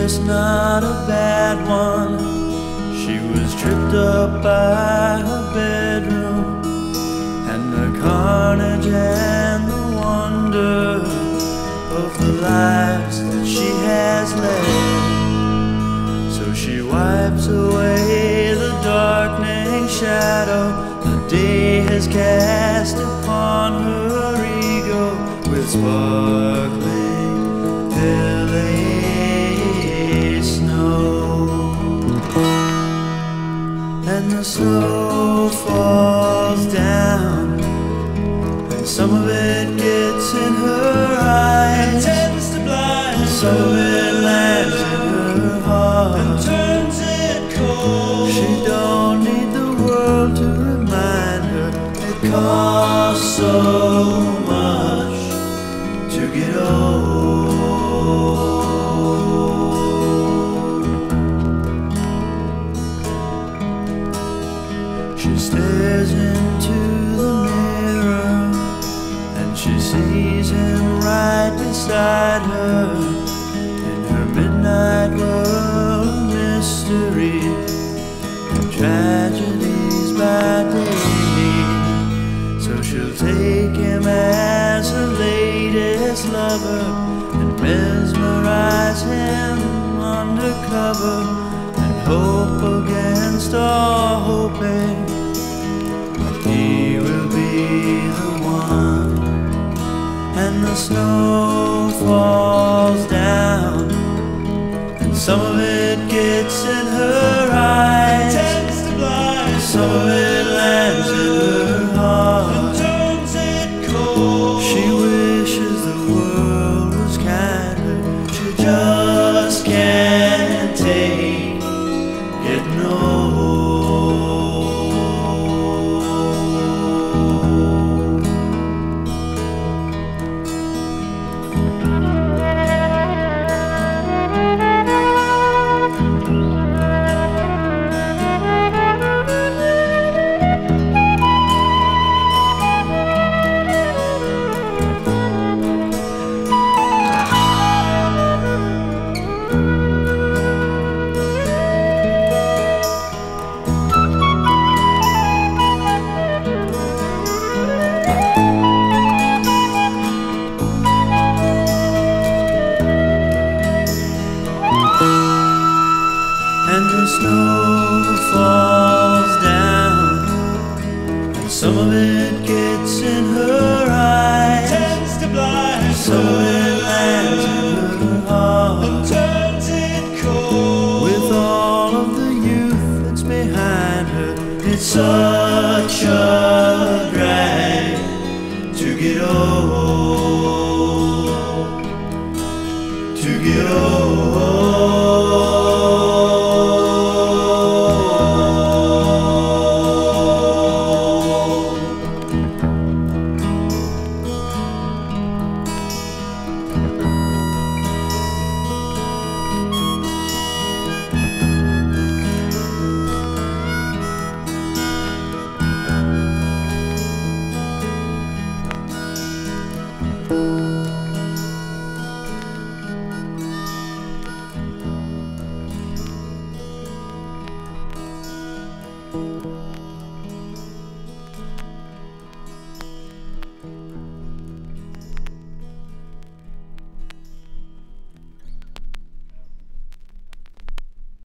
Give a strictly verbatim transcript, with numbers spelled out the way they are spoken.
just not a bad one. She was tripped up by her bedroom, and the carnage and the wonder of the lives that she has led. So she wipes away the darkening shadow the day has cast upon her ego with sparkling L A snow. And the snow falls down, and some of it gets in her eyes, and tends to blind. Some of it lands in her heart and turns it cold. She don't need the world to remind her it costs so much to get old. She stares into the mirror, and she sees him right beside her in her midnight world of mystery and tragedies by day. So she'll take him as her latest lover and mesmerize him undercover, and hope against all hoping he will be the one. And the snow falls down, and some of it gets in her eyes, tends to blind. Some of it lands in her heart and turns it cold. She wishes the world was kinder. She just can't take getting old. And the snow falls down, and some of it gets in her eyes, tends to blind. Some of it lands in her heart and turns it cold. With all of the youth that's behind her, it's such a drag to get old, to get old.